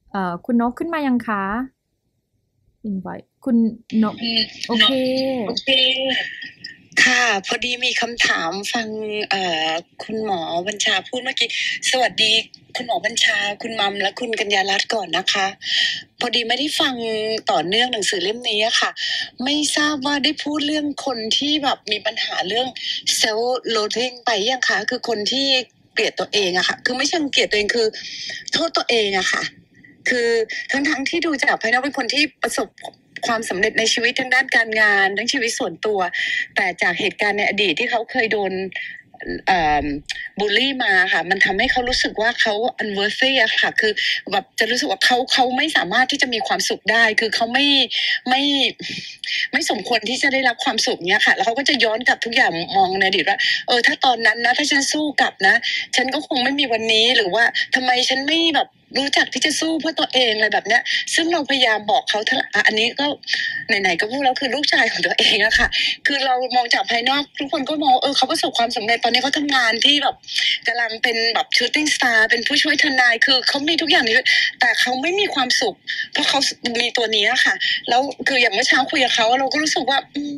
คุณนกขึ้นมายังคะ invite คุณนกโอเคโอเคค่ะพอดีมีคำถามฟังคุณหมอบัญชาพูดเมื่อกี้สวัสดีคุณหมอบัญชาคุณมัมและคุณกัญญารัตน์ก่อนนะคะพอดีไม่ได้ฟังต่อเนื่องหนังสือเล่มนี้อะค่ะไม่ทราบว่าได้พูดเรื่องคนที่แบบมีปัญหาเรื่อง self loathing ไปยังคะคือคนที่เกลียดตัวเองอะค่ะคือไม่ใช่เกลียดตัวเองคือโทษตัวเองอะค่ะคือทั้งที่ดูจากภายนอกเป็นคนที่ประสบความสำเร็จในชีวิตทั้งด้านการงานทั้งชีวิตส่วนตัวแต่จากเหตุการณ์ในอดีตที่เขาเคยโดนบูลลี่มาค่ะมันทำให้เขารู้สึกว่าเขา unworthy อะค่ะคือแบบจะรู้สึกว่าเขาไม่สามารถที่จะมีความสุขได้คือเขาไม่ไม่สมควรที่จะได้รับความสุขเนี้ยค่ะแล้วเขาก็จะย้อนกลับทุกอย่างมองในอดีตว่าถ้าตอนนั้นนะถ้าฉันสู้กลับนะฉันก็คงไม่มีวันนี้หรือว่าทำไมฉันไม่แบบรู้จักที่จะสู้เพื่อตัวเองอะไรแบบเนี้ยซึ่งเราพยายามบอกเขาอันนี้ก็ไหนๆก็พูดแล้วคือลูกชายของตัวเองอะค่ะคือเรามองจากภายนอกทุกคนก็มองเขาประสบความสำเร็จตอนนี้เขาทำงานที่แบบกำลังเป็นแบบชูตติ้งสตาร์เป็นผู้ช่วยทนายคือเขามีทุกอย่างนี้แต่เขาไม่มีความสุขเพราะเขามีตัวนี้อะค่ะแล้วคืออย่างเมื่อเช้าคุยกับเขาเราก็รู้สึกว่า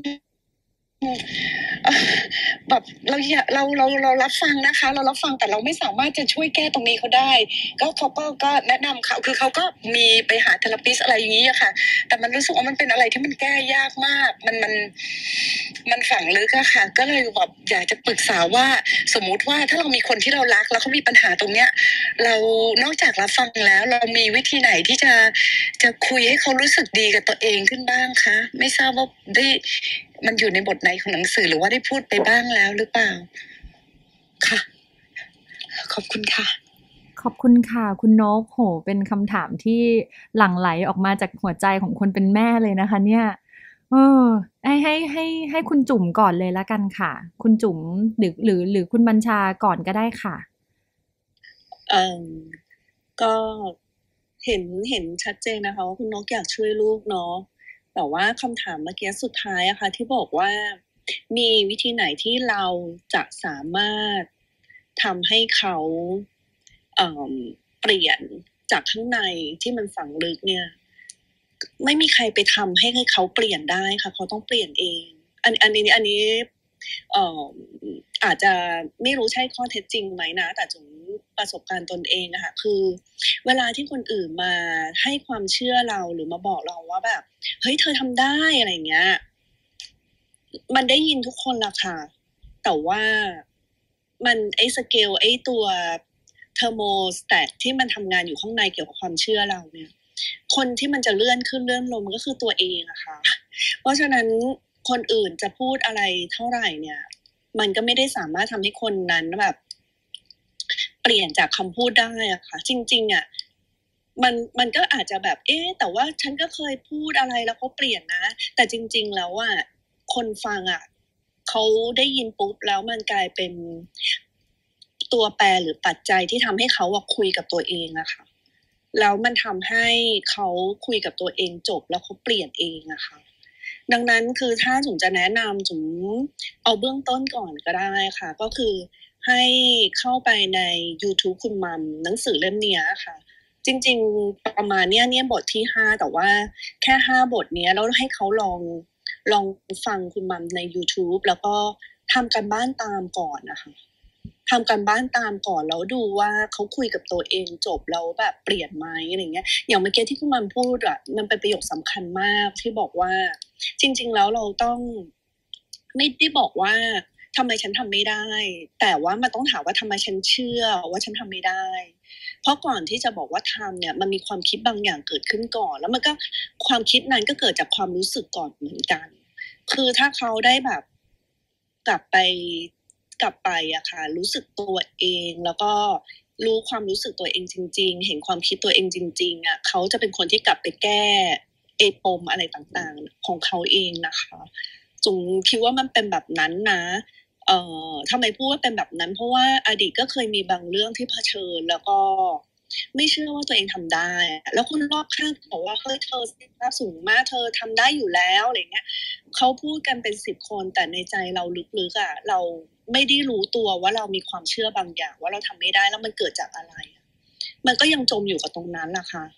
แบบเรารับฟังนะคะเรารับฟังแต่เราไม่สามารถจะช่วยแก้ตรงนี้เขาได้เขาก็แนะนำเขาคือเขาก็มีไปหาเทอราปิสอะไรอย่างนี้อะค่ะแต่มันรู้สึกว่ามันเป็นอะไรที่มันแก้ยากมากมันฝังลึกอะค่ะก็เลยแบบอยากจะปรึกษาว่าสมมุติว่าถ้าเรามีคนที่เรารักแล้วเขามีปัญหาตรงเนี้ยเรานอกจากรับฟังแล้วเรามีวิธีไหนที่จะคุยให้เขารู้สึกดีกับตัวเองขึ้นบ้างคะไม่ทราบว่าได้มันอยู่ในบทไหนของหนังสือหรือว่าได้พูดไปบ้างแล้วหรือเปล่าค่ะขอบคุณค่ะขอบคุณค่ะคุณนกโหเป็นคำถามที่หลั่งไหลออกมาจากหัวใจของคนเป็นแม่เลยนะคะเนี่ยเออให้คุณจุ๋มก่อนเลยละกันค่ะคุณจุ๋มหรือคุณบัญชาก่อนก็ได้ค่ะเอ่อก็เห็นชัดเจนนะคะว่าคุณนกอยากช่วยลูกเนาะแต่ว่าคำถามเมื่อกี้สุดท้ายอะค่ะที่บอกว่ามีวิธีไหนที่เราจะสามารถทำให้เขาเอ่อเปลี่ยนจากข้างในที่มันฝังลึกเนี่ยไม่มีใครไปทำให้เขาเปลี่ยนได้ค่ะเขาต้องเปลี่ยนเองอันนี้เอ่ออาจจะไม่รู้ใช่ข้อเท็จจริงไหมนะแต่จุ๋มประสบการณ์ตนเองอะค่ะคือเวลาที่คนอื่นมาให้ความเชื่อเราหรือมาบอกเราว่าแบบเฮ้ยเธอทำได้อะไรอย่างเงี้ยมันได้ยินทุกคนละค่ะแต่ว่ามันไอ้สเกลไอ้ตัวเทอร์โมสแตทที่มันทำงานอยู่ข้างในเกี่ยวกับความเชื่อเราเนี่ยคนที่มันจะเลื่อนขึ้นเลื่อนลงมันก็คือตัวเองอะค่ะเพราะฉะนั้นคนอื่นจะพูดอะไรเท่าไหร่เนี่ยมันก็ไม่ได้สามารถทำให้คนนั้นแบบเปลี่ยนจากคำพูดได้อะค่ะจริงๆอะมันก็อาจจะแบบแต่ว่าฉันก็เคยพูดอะไรแล้วเขาเปลี่ยนนะแต่จริงๆแล้วอะคนฟังอะเขาได้ยินปุ๊บแล้วมันกลายเป็นตัวแปรหรือปัจจัยที่ทำให้เขาอะคุยกับตัวเองอะค่ะแล้วมันทำให้เขาคุยกับตัวเองจบแล้วเขาเปลี่ยนเองอะค่ะดังนั้นคือถ้าจุ๋มจะแนะนำจุ๋มเอาเบื้องต้นก่อนก็ได้ค่ะก็คือให้เข้าไปใน YouTube คุณมัมหนังสือเล่มเนี้ยค่ะจริงๆประมาณเนี้ยบทที่5แต่ว่าแค่5บทเนี้ยแล้วให้เขาลองฟังคุณมัมใน YouTube แล้วก็ทำการบ้านตามก่อนนะคะ ทำการบ้านตามก่อนแล้วดูว่าเขาคุยกับตัวเองจบแล้วแบบเปลี่ยนไหมอะไรเงี้ยอย่างเมื่อกี้ที่คุณมันพูดอะมันเป็นประโยคสำคัญมากที่บอกว่าจริงๆแล้วเราต้องไม่ได้บอกว่าทำไมฉันทำไม่ได้แต่ว่ามันต้องถามว่าทำไมฉันเชื่อว่าฉันทำไม่ได้เพราะก่อนที่จะบอกว่าทำเนี่ยมันมีความคิดบางอย่างเกิดขึ้นก่อนแล้วมันก็ความคิดนั้นก็เกิดจากความรู้สึกก่อนเหมือนกันคือถ้าเขาได้แบบกลับไป กลับไปอะค่ะรู้สึกตัวเองแล้วก็รู้ความรู้สึกตัวเองจริงๆเห็นความคิดตัวเองจริงๆอะเขาจะเป็นคนที่กลับไปแก้ไอ้ปมอะไรต่างๆของเขาเองนะคะจุ๋มคิดว่ามันเป็นแบบนั้นนะทำไมพูดว่าเป็นแบบนั้นเพราะว่าอดีตก็เคยมีบางเรื่องที่เผชิญแล้วก็ไม่เชื่อว่าตัวเองทำได้แล้วคนรอบข้างบอกว่าเฮ้ยเธอศักยภาพสูงมากเธอทำได้อยู่แล้วอะไรเงี้ย เขาพูดกันเป็น10 คนแต่ในใจเราลึกๆอะเราไม่ได้รู้ตัวว่าเรามีความเชื่อบางอย่างว่าเราทำไม่ได้แล้วมันเกิดจากอะไรมันก็ยังจมอยู่กับตรงนั้นแหละค่ะ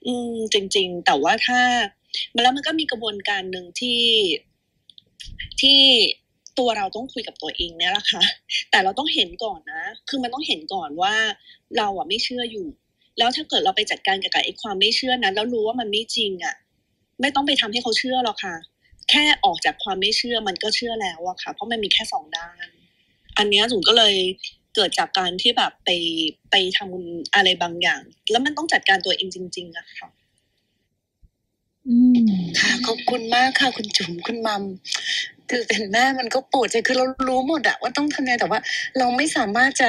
จริงๆแต่ว่าถ้าแล้วมันก็มีกระบวนการหนึ่งที่ตัวเราต้องคุยกับตัวเองเนี่ยแหละค่ะแต่เราต้องเห็นก่อนนะคือมันต้องเห็นก่อนว่าเราอะไม่เชื่ออยู่แล้วถ้าเกิดเราไปจัดการกับไอ้ความไม่เชื่อนั้นแล้วรู้ว่ามันไม่จริงอะไม่ต้องไปทำให้เขาเชื่อหรอกค่ะแค่ออกจากความไม่เชื่อมันก็เชื่อแล้วอะค่ะเพราะมันมีแค่สองด้านอันเนี้ยจุ๋มก็เลยเกิดจากการที่แบบไปทำอะไรบางอย่างแล้วมันต้องจัดการตัวเองจริงๆอะค่ะค่ะขอบคุณมากค่ะคุณจุ๋มคุณมัมคือเป็นแม่มันก็ปวดใจคือเรารู้หมดอะว่าต้องทำยังไงแต่ว่าเราไม่สามารถจะ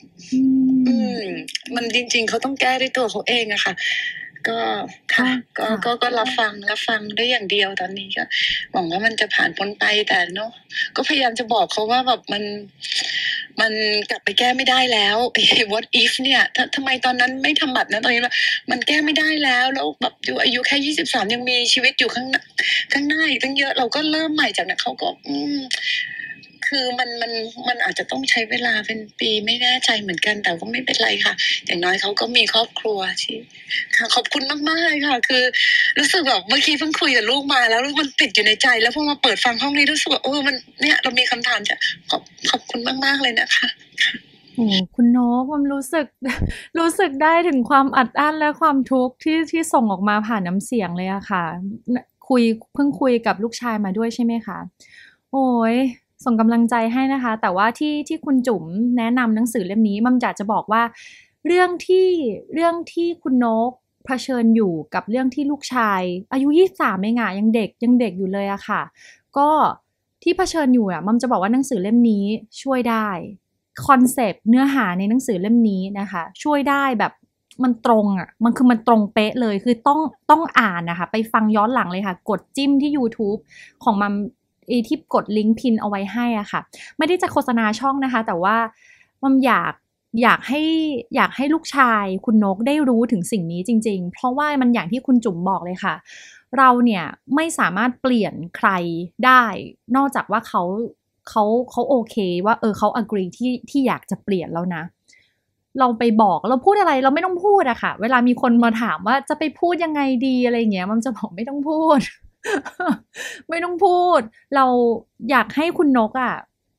มันจริงๆเขาต้องแก้ด้วยตัวเขาเองอะค่ะ ก็ค่ะก็รับฟังได้อย่างเดียวตอนนี้ก็หวังว่ามันจะผ่านพ้นไปแต่เนาะก็พยายามจะบอกเขาว่าแบบมันกลับไปแก้ไม่ได้แล้ว what if เนี่ยทำไมตอนนั้นไม่ทำแบบนั้นตอนนี้มันแก้ไม่ได้แล้วแบบอยู่อายุแค่23ยังมีชีวิตอยู่ข้างหน้าอีกตั้งเยอะเราก็เริ่มใหม่จากนั้นเขาก็คือมันอาจจะต้องใช้เวลาเป็นปีไม่แน่ใจเหมือนกันแต่ก็ไม่เป็นไรค่ะอย่างน้อยเขาก็มีครอบครัวที่ค่ะขอบคุณมากๆเลยค่ะคือรู้สึกแบบเมื่อกี้เพิ่งคุยกับลูกมาแล้วลูกมันติดอยู่ในใจแล้วพอมาเปิดฟังห้องนี้รู้สึกว่ามันเนี่ยเรามีคำถามจะขอบคุณมากๆเลยนะคะโอ้คุณนกมันรู้สึก รู้สึกได้ถึงความอัดอั้นและความทุกข์ที่ส่งออกมาผ่านน้ำเสียงเลยอะค่ะเพิ่งคุยกับลูกชายมาด้วยใช่ไหมคะโอ้ยส่งกำลังใจให้นะคะแต่ว่าที่คุณจุ๋มแนะนำหนังสือเล่มนี้มัมอยากจะบอกว่าเรื่องที่คุณนกเผชิญอยู่กับเรื่องที่ลูกชายอายุ23เองอะยังเด็กอยู่เลยอะค่ะก็ที่เผชิญอยู่อะมัมจะบอกว่าหนังสือเล่มนี้ช่วยได้คอนเซปต์เนื้อหาในหนังสือเล่มนี้นะคะช่วยได้แบบมันตรงอะมันตรงเป๊ะเลยคือต้องอ่านนะคะไปฟังย้อนหลังเลยค่ะกดจิ้มที่ YouTube ของมัมที่กดลิงก์พินเอาไว้ให้อะค่ะไม่ได้จะโฆษณาช่องนะคะแต่ว่ามัมอยากให้ลูกชายคุณนกได้รู้ถึงสิ่งนี้จริงๆเพราะว่ามันอย่างที่คุณจุ๋มบอกเลยค่ะเราเนี่ยไม่สามารถเปลี่ยนใครได้นอกจากว่าเขาโอเคว่าเขา agree ที่อยากจะเปลี่ยนแล้วนะเราไปบอกเราพูดอะไรเราไม่ต้องพูดอะค่ะเวลามีคนมาถามว่าจะไปพูดยังไงดีอะไรเงี้ยมันจะบอกไม่ต้องพูด ไม่ต้องพูดเราอยากให้คุณนกอะ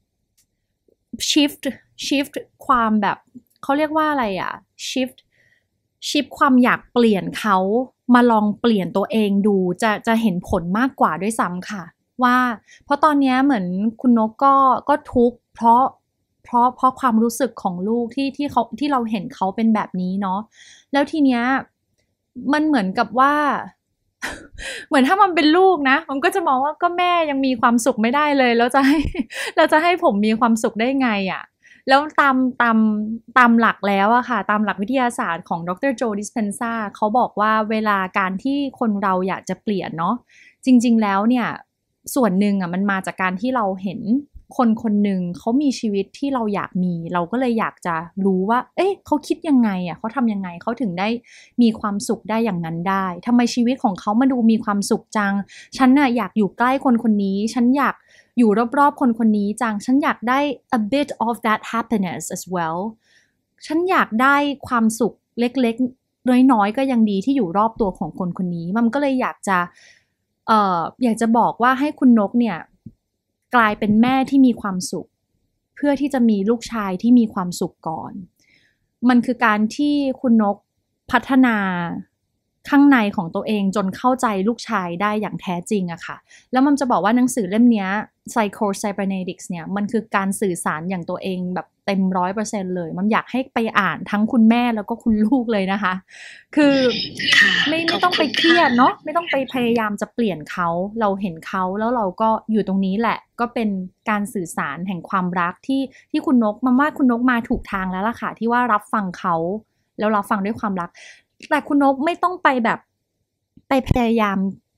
shift shift ความแบบเขาเรียกว่าอะไรอะ shift ความอยากเปลี่ยนเขามาลองเปลี่ยนตัวเองดูจะเห็นผลมากกว่าด้วยซ้ำค่ะว่าเพราะตอนนี้เหมือนคุณนกก็ทุกข์เพราะความรู้สึกของลูกที่เราเห็นเขาเป็นแบบนี้เนาะแล้วทีเนี้ยมันเหมือนกับว่าเหมือนถ้ามันเป็นลูกนะมันก็จะมองว่าก็แม่ยังมีความสุขไม่ได้เลยแล้วจะให้เราจะให้ผมมีความสุขได้ไงอะ แล้วตามหลักแล้วอะค่ะตามหลักวิทยาศาสตร์ของดรโจดิสเพนซาเขาบอกว่าเวลาการที่คนเราอยากจะเปลี่ยนเนาะจริงๆแล้วเนี่ยส่วนหนึ่งอะมันมาจากการที่เราเห็นคนคนหนึ่งเขามีชีวิตที่เราอยากมีเราก็เลยอยากจะรู้ว่าเอ๊ะเขาคิดยังไงอะเขาทำยังไงเขาถึงได้มีความสุขได้อย่างนั้นได้ทำไมชีวิตของเขามาดูมีความสุขจังฉันน่ะอยากอยู่ใกล้คนคนนี้ฉันอยาก อยู่รอบๆคนคนนี้จังฉันอยากได้ a bit of that happiness as well ฉันอยากได้ความสุขเล็กๆน้อยๆก็ยังดีที่อยู่รอบตัวของคนคนนี้มันก็เลยอยากจะบอกว่าให้คุณนกเนี่ยกลายเป็นแม่ที่มีความสุขเพื่อที่จะมีลูกชายที่มีความสุขก่อนมันคือการที่คุณนกพัฒนาข้างในของตัวเองจนเข้าใจลูกชายได้อย่างแท้จริงอะค่ะแล้วมันจะบอกว่าหนังสือเล่มนี้ Psycho Cybernetics เนี่ยมันคือการสื่อสารอย่างตัวเองแบบเต็ม100%เลยมันอยากให้ไปอ่านทั้งคุณแม่แล้วก็คุณลูกเลยนะคะคือไม่ต้องไปเครียดเนาะไม่ต้องไปพยายามจะเปลี่ยนเขาเราเห็นเขาแล้วเราก็อยู่ตรงนี้แหละก็เป็นการสื่อสารแห่งความรักที่คุณนกมาว่าคุณนกมาถูกทางแล้วล่ะค่ะที่ว่ารับฟังเขาแล้วรับฟังด้วยความรักแต่คุณนกไม่ต้องไปแบบไปพยายาม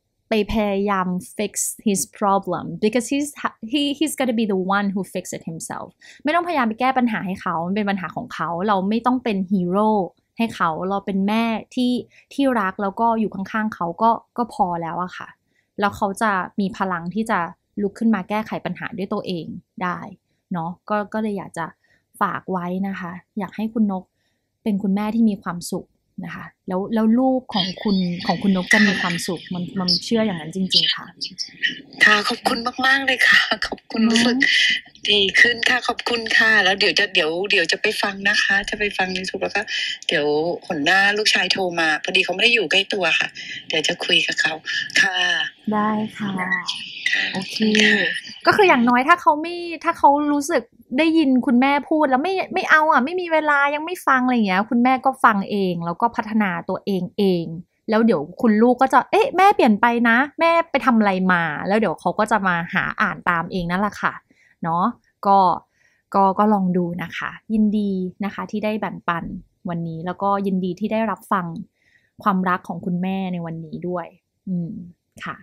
fix his problem because he's gotta be the one who fix it himself ไม่ต้องพยายามไปแก้ปัญหาให้เขามันเป็นปัญหาของเขาเราไม่ต้องเป็นฮีโร่ให้เขาเราเป็นแม่ที่รักแล้วก็อยู่ข้างๆเขาก็พอแล้วอะค่ะแล้วเขาจะมีพลังที่จะลุกขึ้นมาแก้ไขปัญหาด้วยตัวเองได้เนาะก็เลยอยากจะฝากไว้นะคะอยากให้คุณนกเป็นคุณแม่ที่มีความสุขนะคะแล้วลูกของคุณนกจะมีความสุขมันเชื่ออย่างนั้นจริงๆค่ะค่ะขอบคุณมากๆเลยค่ะขอบคุณรู้สึกดีขึ้นค่ะขอบคุณค่ะแล้วเดี๋ยวจะไปฟังนะคะจะไปฟัง YouTube แล้วก็เดี๋ยวหนหน้าลูกชายโทรมาพอดีเขาไม่ได้อยู่ใกล้ตัวค่ะเดี๋ยวจะคุยกับเขาค่ะได้ค่ะโอเคก็คืออย่างน้อยถ้าเขารู้สึกได้ยินคุณแม่พูดแล้วไม่เอาอ่ะไม่มีเวลายังไม่ฟังอะไรอย่างเงี้ยคุณแม่ก็ฟังเองแล้วก็พัฒนาตัวเองแล้วเดี๋ยวคุณลูกก็จะเอ๊ะแม่เปลี่ยนไปนะแม่ไปทำอะไรมาแล้วเดี๋ยวเขาก็จะมาหาอ่านตามเองนั่นแหละค่ะเนาะก็ลองดูนะคะยินดีนะคะที่ได้แบ่งปันวันนี้แล้วก็ยินดีที่ได้รับฟังความรักของคุณแม่ในวันนี้ด้วยค่ะ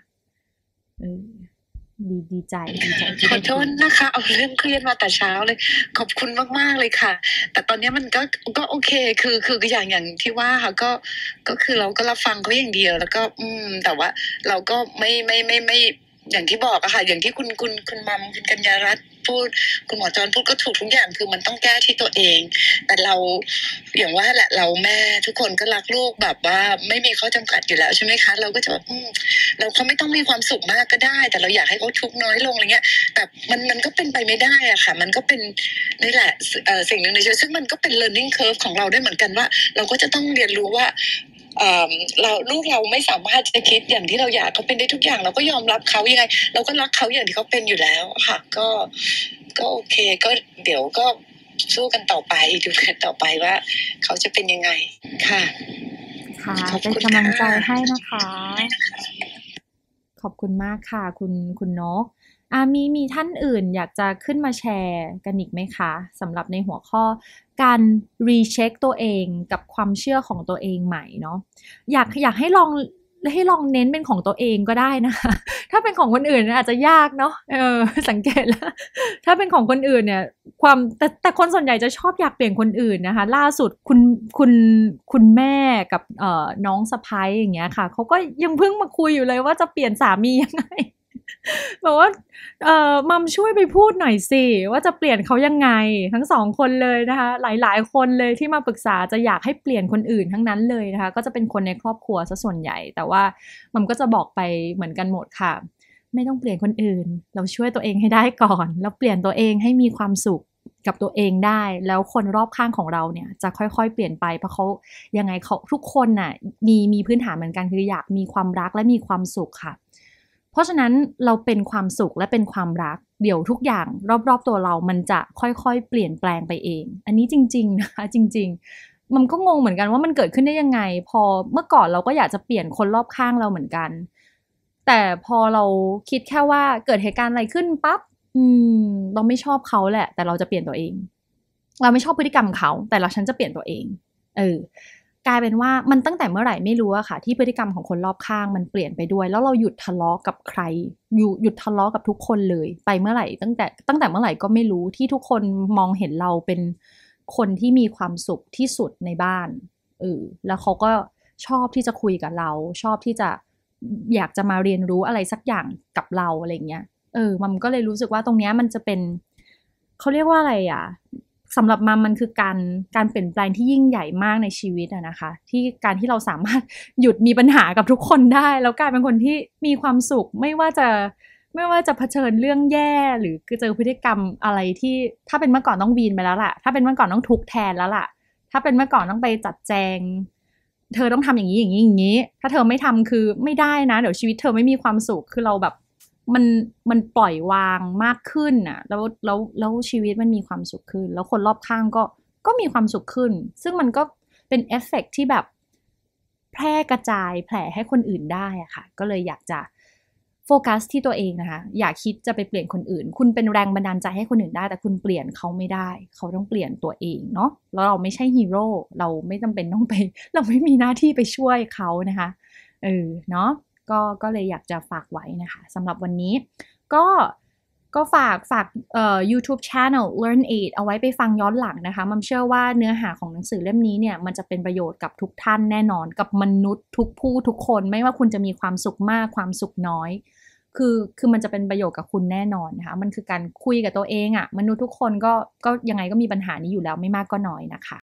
ดีใจขอโทษนะคะเอาเรื่องเครียดมาแต่เช้าเลยขอบคุณมากๆเลยค่ะแต่ตอนนี้มันก็โอเคคืออย่างที่ว่าค่ะก็คือเราก็รับฟังเขาอย่างเดียวแล้วก็แต่ว่าเราก็ไม่อย่างที่บอกอะค่ะอย่างที่คุณมัมคุณกัญญารัตน์พูดคุณหมอจอนพูดก็ถูกทุกอย่างคือมันต้องแก้ที่ตัวเองแต่เราอย่างว่าแหละเราแม่ทุกคนก็รักลูกแบบว่าไม่มีข้อจำกัดอยู่แล้วใช่ไหมคะเราก็จะเราเขาไม่ต้องมีความสุขมากก็ได้แต่เราอยากให้เขาทุกข์น้อยลงอะไรเงี้ยแต่มันก็เป็นไปไม่ได้อะค่ะมันก็เป็นนี่แหละสิ่งหนึ่งในชีวิตซึ่งมันก็เป็น learning curve ของเราได้เหมือนกันว่าเราก็จะต้องเรียนรู้ว่าลูกเราไม่สามารถจะคิดอย่างที่เราอยากเขาเป็นได้ทุกอย่างเราก็ยอมรับเขายังไงเราก็รักเขาอย่างที่เขาเป็นอยู่แล้วค่ะก็โอเคก็เดี๋ยวก็สู้กันต่อไปดูกันต่อไปว่าเขาจะเป็นยังไงค่ะเป็นกำลังใจให้นะคะขอบคุณมากค่ะคุณนกมีท่านอื่นอยากจะขึ้นมาแชร์กันอีกไหมคะสำหรับในหัวข้อการรีเช็คตัวเองกับความเชื่อของตัวเองใหม่เนาะอยากให้ลองเน้นเป็นของตัวเองก็ได้นะคะถ้าเป็นของคนอื่นอาจจะยากเนาะสังเกตแล้วถ้าเป็นของคนอื่นเนี่ยแต่คนส่วนใหญ่จะชอบอยากเปลี่ยนคนอื่นนะคะล่าสุดคุณแม่กับน้องสะใภ้อย่างเงี้ยค่ะเขาก็ยังเพิ่งมาคุยอยู่เลยว่าจะเปลี่ยนสามียังไงบอกว่ามัมช่วยไปพูดหน่อยสิว่าจะเปลี่ยนเขายังไงทั้งสองคนเลยนะคะหลายๆคนเลยที่มาปรึกษาจะอยากให้เปลี่ยนคนอื่นทั้งนั้นเลยนะคะก็จะเป็นคนในครอบครัวซะส่วนใหญ่แต่ว่ามัมก็จะบอกไปเหมือนกันหมดค่ะไม่ต้องเปลี่ยนคนอื่นเราช่วยตัวเองให้ได้ก่อนแล้วเปลี่ยนตัวเองให้มีความสุขกับตัวเองได้แล้วคนรอบข้างของเราเนี่ยจะค่อยๆเปลี่ยนไปเพราะเขายังไงเขาทุกคนน่ะมีพื้นฐานเหมือนกันคืออยากมีความรักและมีความสุขค่ะเพราะฉะนั้นเราเป็นความสุขและเป็นความรักเดี๋ยวทุกอย่างรอบๆตัวเรามันจะค่อยๆเปลี่ยนแปลงไปเองอันนี้จริงๆนะคะจริงๆมันก็งงเหมือนกันว่ามันเกิดขึ้นได้ยังไงพอเมื่อก่อนเราก็อยากจะเปลี่ยนคนรอบข้างเราเหมือนกันแต่พอเราคิดแค่ว่าเกิดเหตุการณ์อะไรขึ้นปั๊บเราไม่ชอบเขาแหละแต่เราจะเปลี่ยนตัวเองเราไม่ชอบพฤติกรรมเขาแต่ฉันจะเปลี่ยนตัวเองกลายเป็นว่ามันตั้งแต่เมื่อไหร่ไม่รู้อะค่ะที่พฤติกรรมของคนรอบข้างมันเปลี่ยนไปด้วยแล้วเราหยุดทะเลาะกับใครหยุดทะเลาะกับทุกคนเลยไปเมื่อไหร่ตั้งแต่เมื่อไหร่ก็ไม่รู้ที่ทุกคนมองเห็นเราเป็นคนที่มีความสุขที่สุดในบ้านแล้วเขาก็ชอบที่จะคุยกับเราชอบที่จะอยากจะมาเรียนรู้อะไรสักอย่างกับเราอะไรเงี้ยมันก็เลยรู้สึกว่าตรงเนี้ยมันจะเป็นเขาเรียกว่าอะไรอะสำหรับมันคือการเปลี่ยนแปลงที่ยิ่งใหญ่มากในชีวิตอะนะคะที่การที่เราสามารถหยุดมีปัญหากับทุกคนได้แล้วกลายเป็นคนที่มีความสุขไม่ว่าจะเผชิญเรื่องแย่หรือเจอพฤติกรรมอะไรที่ถ้าเป็นเมื่อก่อนต้องวีนไปแล้วล่ะถ้าเป็นเมื่อก่อนต้องทุกข์แทนแล้วล่ะถ้าเป็นเมื่อก่อนต้องไปจัดแจงเธอต้องทำอย่างนี้อย่างนี้อย่างนี้ถ้าเธอไม่ทำคือไม่ได้นะเดี๋ยวชีวิตเธอไม่มีความสุขคือเราแบบมันปล่อยวางมากขึ้นน่ะแล้วชีวิตมันมีความสุขขึ้นแล้วคนรอบข้างก็มีความสุขขึ้นซึ่งมันก็เป็นเอฟเฟกต์ที่แบบแพร่กระจายแผ่ให้คนอื่นได้อะค่ะก็เลยอยากจะโฟกัสที่ตัวเองนะคะอย่าคิดจะไปเปลี่ยนคนอื่นคุณเป็นแรงบันดาลใจให้คนอื่นได้แต่คุณเปลี่ยนเขาไม่ได้เขาต้องเปลี่ยนตัวเองเนาะแล้วเราไม่ใช่ฮีโร่เราไม่จำเป็นต้องไปเราไม่มีหน้าที่ไปช่วยเขานะคะเนาะก็เลยอยากจะฝากไว้นะคะสำหรับวันนี้ก็ฝากYouTube Channel Learn 8เอาไว้ไปฟังย้อนหลังนะคะมัมเชื่อว่าเนื้อหาของหนังสือเล่มนี้เนี่ยมันจะเป็นประโยชน์กับทุกท่านแน่นอนกับมนุษย์ทุกผู้ทุกคนไม่ว่าคุณจะมีความสุขมากความสุขน้อยคือมันจะเป็นประโยชน์กับคุณแน่นอนนะคะมันคือการคุยกับตัวเองอะมนุษย์ทุกคนก็ยังไงก็มีปัญหานี้อยู่แล้วไม่มากก็น้อยนะคะ